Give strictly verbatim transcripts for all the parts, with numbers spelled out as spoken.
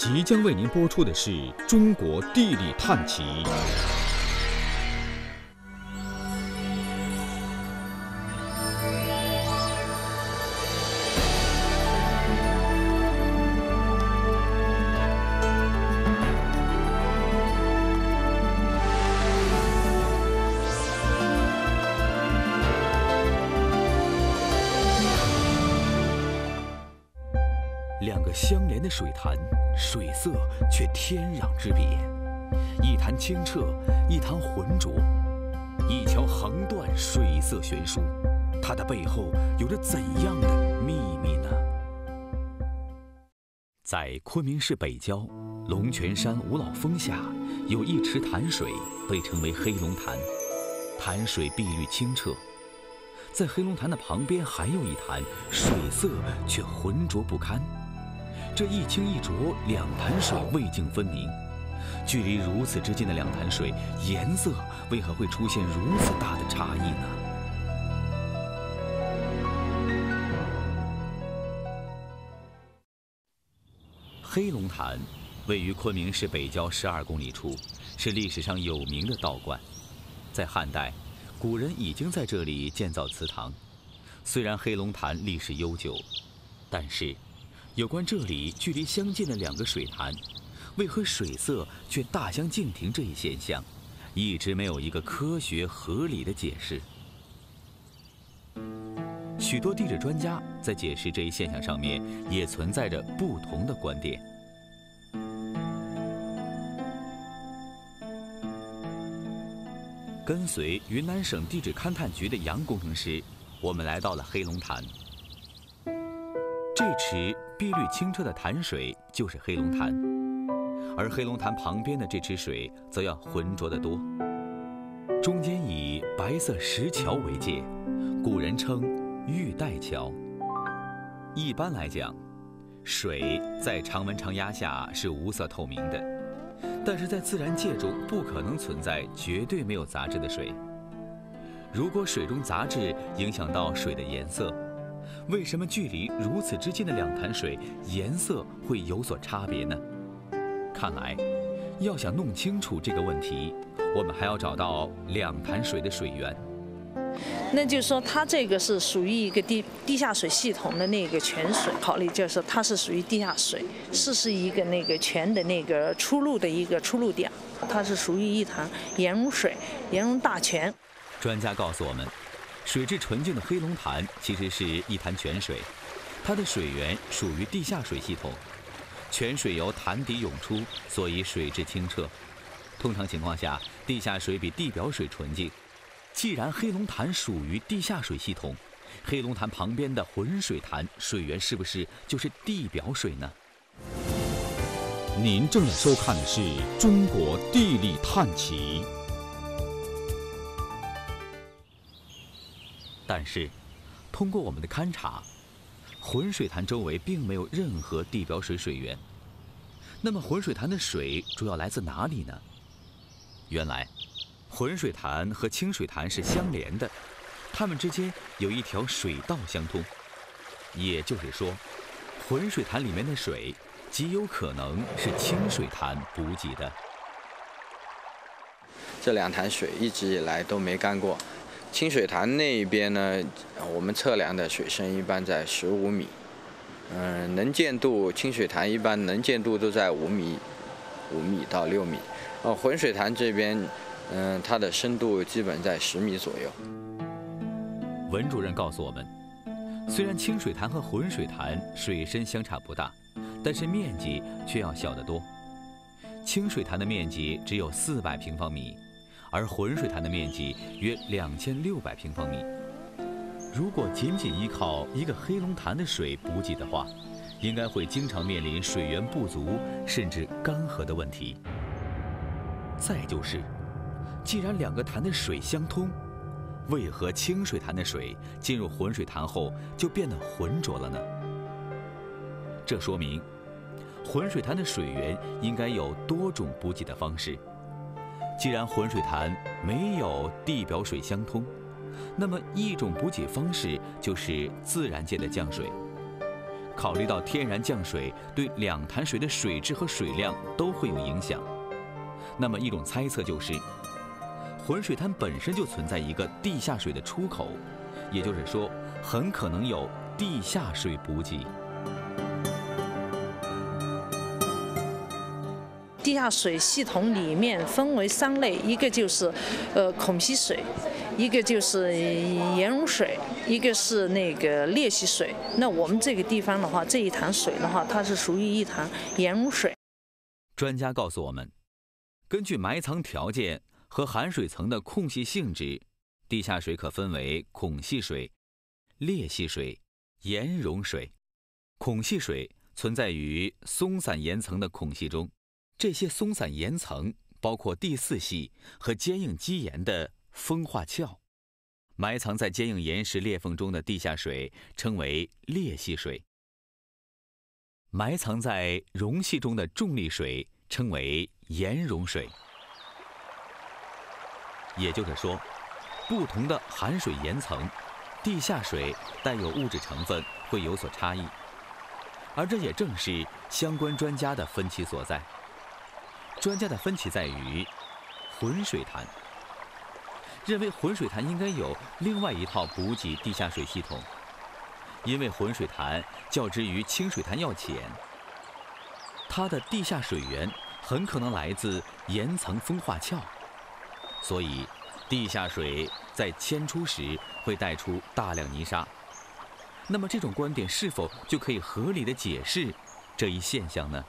即将为您播出的是中国地理探奇。 两个相连的水潭，水色却天壤之别，一潭清澈，一潭浑浊，一桥横断，水色悬殊，它的背后有着怎样的秘密呢？在昆明市北郊龙泉山五老峰下，有一池潭水，被称为黑龙潭，潭水碧绿清澈。在黑龙潭的旁边还有一潭，水色却浑浊不堪。这一清一浊，两潭水味境分明，距离如此之近的两潭水，颜色为何会出现如此大的差异呢？黑龙潭位于昆明市北郊十二公里处，是历史上有名的道观。在汉代，古人已经在这里建造祠堂。虽然黑龙潭历史悠久，但是有关这里距离相近的两个水潭，为何水色却大相径庭这一现象，一直没有一个科学合理的解释。许多地质专家在解释这一现象上面，也存在着不同的观点。跟随云南省地质勘探局的杨工程师，我们来到了黑龙潭。这池碧绿清澈的潭水就是黑龙潭，而黑龙潭旁边的这池水则要浑浊得多。中间以白色石桥为界，古人称玉带桥。一般来讲，水在常温常压下是无色透明的，但是在自然界中不可能存在绝对没有杂质的水。如果水中杂质影响到水的颜色，为什么距离如此之近的两潭水颜色会有所差别呢？看来，要想弄清楚这个问题，我们还要找到两潭水的水源。 那就是说，它这个是属于一个地地下水系统的那个泉水，考虑就是说它是属于地下水，是是一个那个泉的那个出路的一个出路点，它是属于一潭盐溶水、盐溶大泉。 专家告诉我们，水质纯净的黑龙潭其实是一潭泉水，它的水源属于地下水系统，泉水由潭底涌出，所以水质清澈。通常情况下，地下水比地表水纯净。既然黑龙潭属于地下水系统，黑龙潭旁边的浑水潭水源是不是就是地表水呢？ 您正在收看的是中国地理探奇。 但是，通过我们的勘察，浑水潭周围并没有任何地表水水源。那么浑水潭的水主要来自哪里呢？原来，浑水潭和清水潭是相连的，它们之间有一条水道相通。也就是说，浑水潭里面的水极有可能是清水潭补给的。 这两潭水一直以来都没干过。清水潭那边呢，我们测量的水深一般在十五米，嗯、呃，能见度清水潭一般能见度都在五米，五米到六米。呃，浑水潭这边，嗯、呃，它的深度基本在十米左右。 文主任告诉我们，虽然清水潭和浑水潭水深相差不大，但是面积却要小得多。清水潭的面积只有四百平方米。而浑水潭的面积约两千六百平方米。如果仅仅依靠一个黑龙潭的水补给的话，应该会经常面临水源不足甚至干涸的问题。再就是，既然两个潭的水相通，为何清水潭的水进入浑水潭后就变得浑浊了呢？这说明，浑水潭的水源应该有多种补给的方式。既然浑水潭没有地表水相通，那么一种补给方式就是自然界的降水。 考虑到天然降水对两潭水的水质和水量都会有影响，那么一种猜测就是，浑水潭本身就存在一个地下水的出口，也就是说，很可能有地下水补给。 地下水系统里面分为三类，一个就是呃孔隙水，一个就是盐溶水，一个是那个裂隙水。那我们这个地方的话，这一潭水的话，它是属于一潭盐溶水。 专家告诉我们，根据埋藏条件和含水层的空隙性质，地下水可分为孔隙水、裂隙水、盐溶水。孔隙水存在于松散岩层的孔隙中。这些松散岩层包括第四系和坚硬基岩的风化壳，埋藏在坚硬岩石裂缝中的地下水称为裂隙水，埋藏在溶隙中的重力水称为盐溶水。也就是说，不同的含水岩层，地下水带有物质成分会有所差异，而这也正是相关专家的分歧所在。专家的分歧在于，浑水潭认为浑水潭应该有另外一套补给地下水系统，因为浑水潭较之于清水潭要浅，它的地下水源很可能来自岩层风化壳，所以地下水在迁出时会带出大量泥沙。那么这种观点是否就可以合理的解释这一现象呢？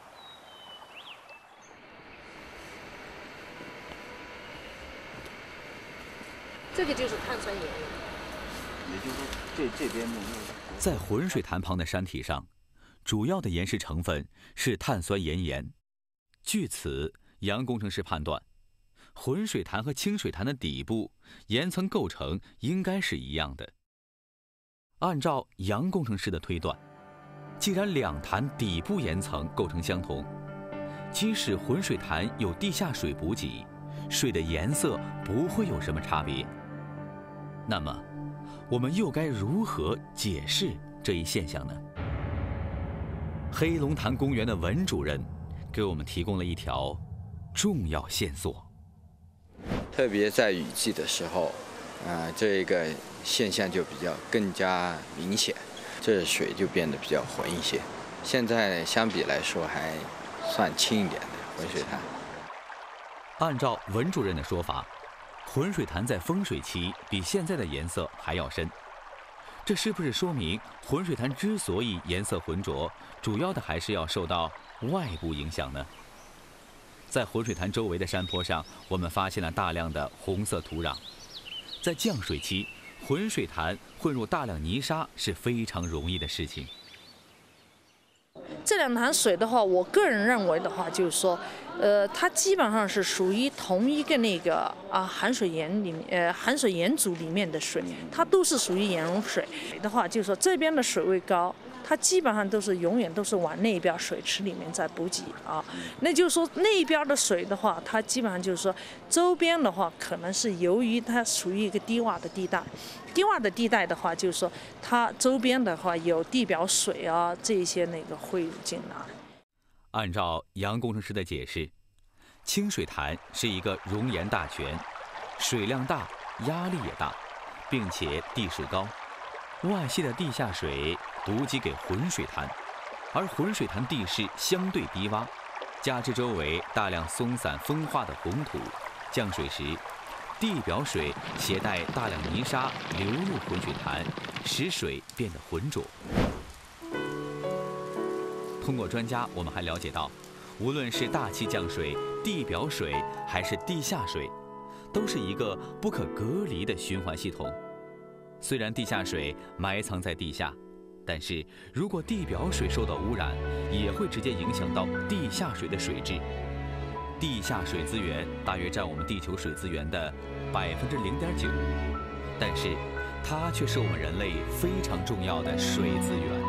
这个就是碳酸盐， 也就是说，这这边呢， 在浑水潭旁的山体上，主要的岩石成分是碳酸盐盐。据此，杨工程师判断，浑水潭和清水潭的底部岩层构成应该是一样的。按照杨工程师的推断，既然两潭底部岩层构成相同，即使浑水潭有地下水补给，水的颜色不会有什么差别。那么，我们又该如何解释这一现象呢？黑龙潭公园的文主任给我们提供了一条重要线索。 特别在雨季的时候，啊、呃，这个现象就比较更加明显，这水就变得比较浑一些。现在相比来说还算清一点的浑水潭。 按照文主任的说法，浑水潭在丰水期比现在的颜色还要深，这是不是说明浑水潭之所以颜色浑浊，主要的还是要受到外部影响呢？在浑水潭周围的山坡上，我们发现了大量的红色土壤。在降水期，浑水潭混入大量泥沙是非常容易的事情。 这两潭水的话，我个人认为的话，就是说，呃，它基本上是属于同一个那个啊含水岩里面，呃，含水岩组里面的水，它都是属于盐溶水的话，就是说这边的水位高，它基本上都是永远都是往那边水池里面在补给啊。那就是说那边的水的话，它基本上就是说周边的话，可能是由于它属于一个低洼的地带。低洼的地带的话，就是说它周边的话有地表水啊这些那个汇入进来。 按照杨工程师的解释，清水潭是一个熔岩大泉，水量大，压力也大，并且地势高，外泄的地下水补给给浑水潭，而浑水潭地势相对低洼，加之周围大量松散风化的红土，降水时地表水携带大量泥沙流入浑水潭，使水变得浑浊。通过专家，我们还了解到，无论是大气降水、地表水还是地下水，都是一个不可隔离的循环系统。虽然地下水埋藏在地下，但是如果地表水受到污染，也会直接影响到地下水的水质。地下水资源大约占我们地球水资源的百分之零点九，但是它却是我们人类非常重要的水资源。